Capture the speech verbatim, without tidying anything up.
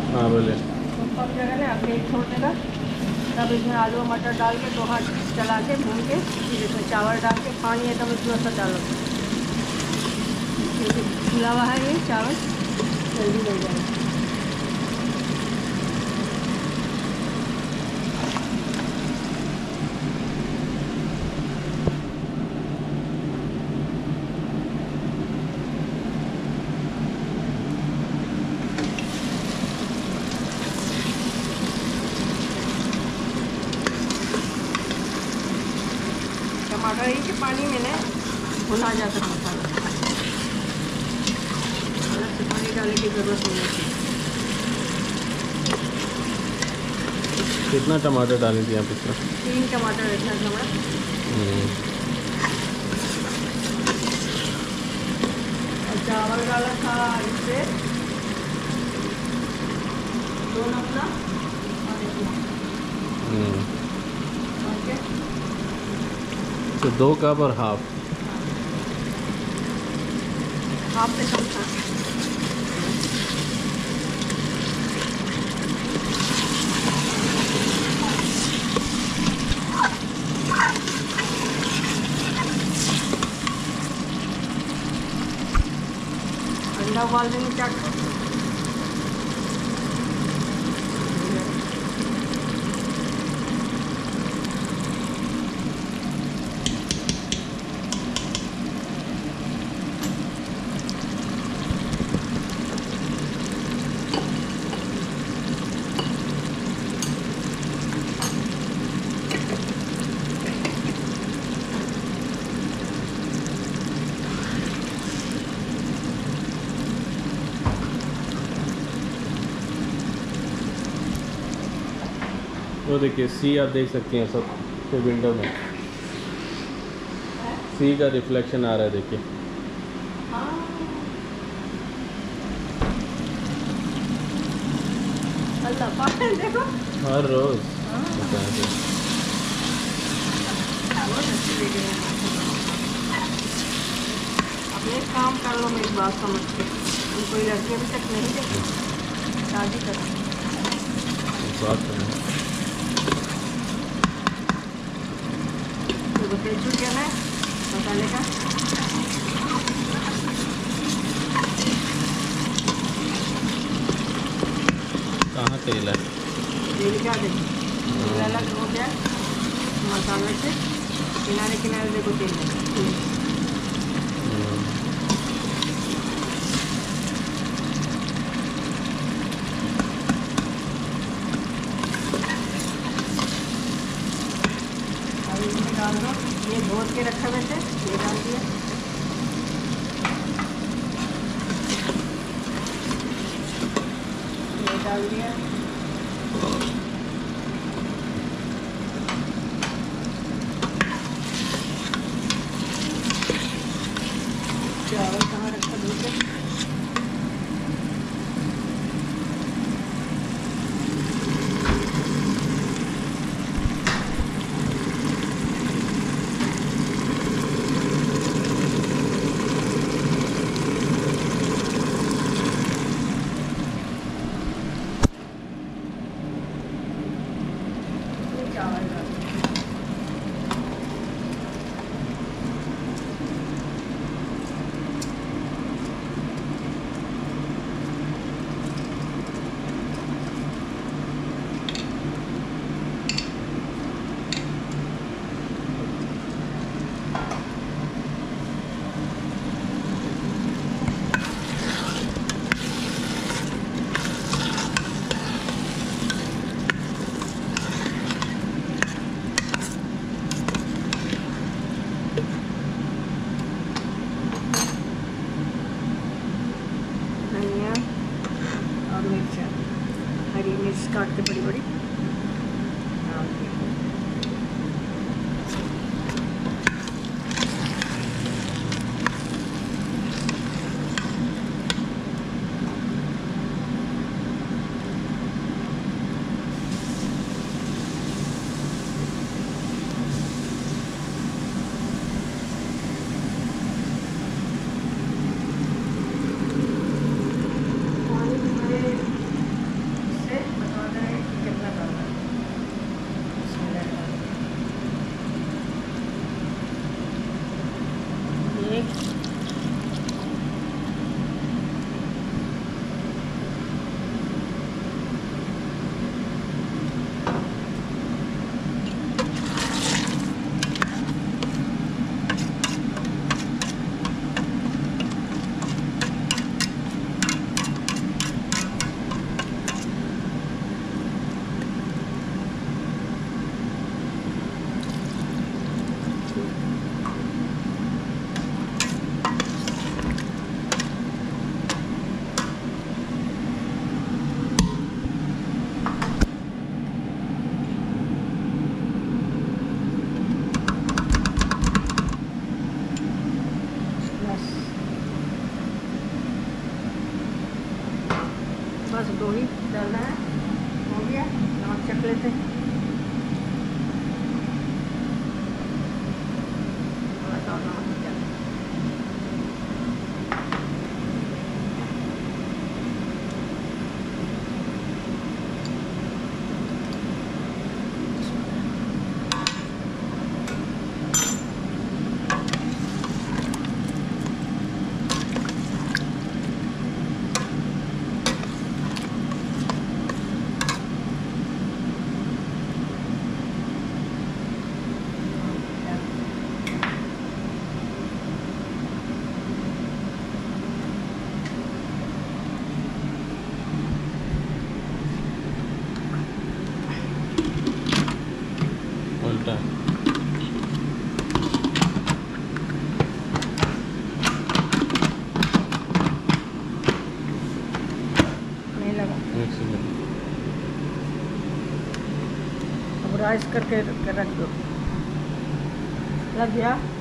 हाँ बोले। तो पक जाएगा ना, आपके एक छोड़ देगा, तब इसमें आलू मटर डाल के दो हाथ चला के भून के फिर इसमें चावल डाल के पानी एकदम इसमें सा डालो, खुला हुआ है ये चावल जल्दी बन जाएगा। टमाटर ही के पानी में ना भुना जाता है मसाला, अलग से पानी डालने की ज़रूरत नहीं होती। कितना टमाटर डालें थी आप इसमें? तीन टमाटर इतना टमाटर और चावल डाला था इससे दो नपला और इतना ओके, तो दो कप और हाफ हाफ से कम था। अंडा उबाल देंगे चाट को, वो देखिए सी आप देख सकती हैं सब के विंडो में सी का रिफ्लेक्शन आ रहा है, देखिए। देखो हर रोज अपने काम कर लो मेरी बात समझ के, कोई लड़की अभी तक नहीं देखी, शादी करो बात करना। तो तेल छूट गया है मसाले का, कहाँ तेल है? तेल क्या देखो तेल अलग हो गया मसाले से, किनारे किनारे देखो तेल है। डाल दो, ये धो के रखे हुए थे ये डाल दिया, ये डाल दिया, चावल कहाँ रखा धो के, चावल डाल धनिया और मिर्च, हरी मिर्च काट के बड़ी बड़ी डाल दिया। डालना है। हो गया, नमक चख लेते हैं। थोड़ा सा और नमक डाल। उल्टा नहीं लगा। मिक्सी में अब राइस करके रख दो। लग गया।